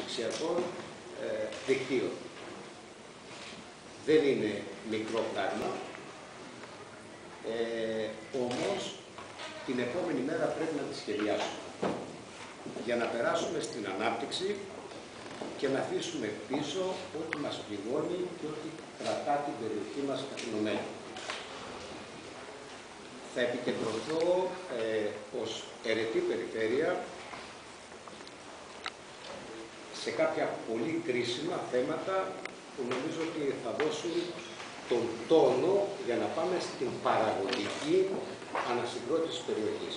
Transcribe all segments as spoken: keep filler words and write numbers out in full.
αναπτυξιακών ε, δικτύων. Δεν είναι μικρό πράγμα, ε, όμως την επόμενη μέρα πρέπει να τη σχεδιάσουμε για να περάσουμε στην ανάπτυξη και να αφήσουμε πίσω ό,τι μας πληγώνει και ό,τι κρατά την περιοχή μας καθηνωμένη. Θα επικεντρωθώ ε, ως αιρετή περιφέρεια σε κάποια πολύ κρίσιμα θέματα που νομίζω ότι θα δώσουν τον τόνο για να πάμε στην παραγωγική ανασυγκρότηση της περιοχής.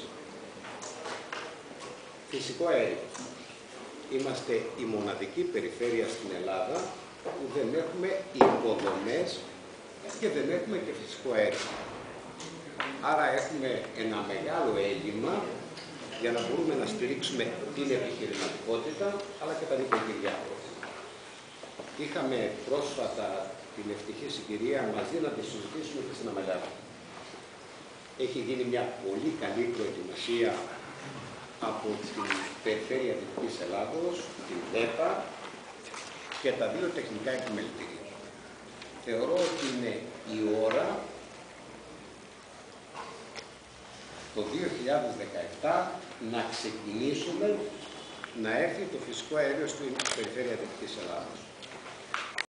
Φυσικό αέριο. Είμαστε η μοναδική περιφέρεια στην Ελλάδα που δεν έχουμε υποδομές και δεν έχουμε και φυσικό αέριο. Άρα έχουμε ένα μεγάλο έλλειμμα για να μπορούμε να στηρίξουμε την επιχειρηματικότητα αλλά και τα νοικοκυριά. Είχαμε πρόσφατα την ευτυχή συγκυρία μαζί να τη συζητήσουμε και στην Αμαλιάδα. Έχει γίνει μια πολύ καλή προετοιμασία από την Περιφέρεια Δυτικής Ελλάδος, την ΔΕΠΑ και τα δύο τεχνικά επιμελητήρια. Θεωρώ ότι είναι η ώρα το δύο χιλιάδες δεκαεπτά να ξεκινήσουμε να έρθει το φυσικό αέριο στην Περιφέρεια Δυτικής Ελλάδος.